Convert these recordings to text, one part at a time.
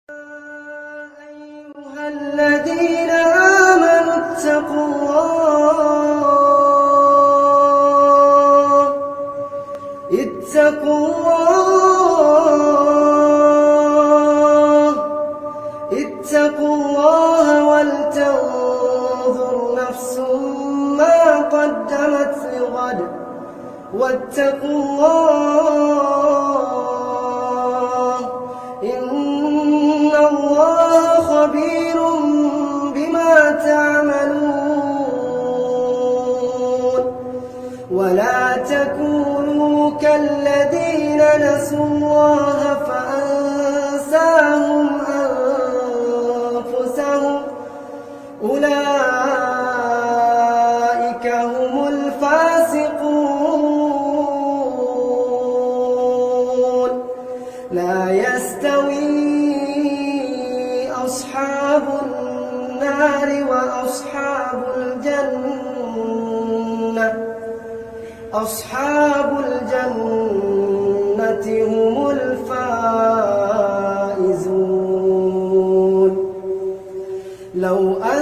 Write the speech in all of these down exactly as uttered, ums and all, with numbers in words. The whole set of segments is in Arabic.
أيها الذين آمنوا اتقوا الله اتقوا الله اتقوا الله ولتنظر نفس ما قدمت لغد واتقوا الله إن الله خبير بما تعملون ولا تكونوا كالذين نسوا الله فأنساهم أنفسهم أولئك هم الفاسقون لا يستوي أصحاب النار وأصحاب الجنة أصحاب الجنة هم الفائزون لو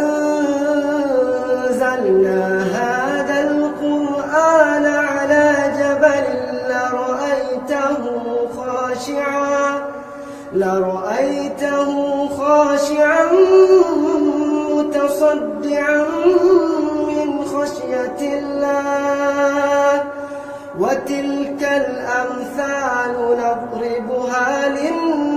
أنزلنا هذا القرآن على جبل لرأيته خاشعا لرأيته خاشعا متصدعا من خشية الله وتلك الأمثال نضربها للناس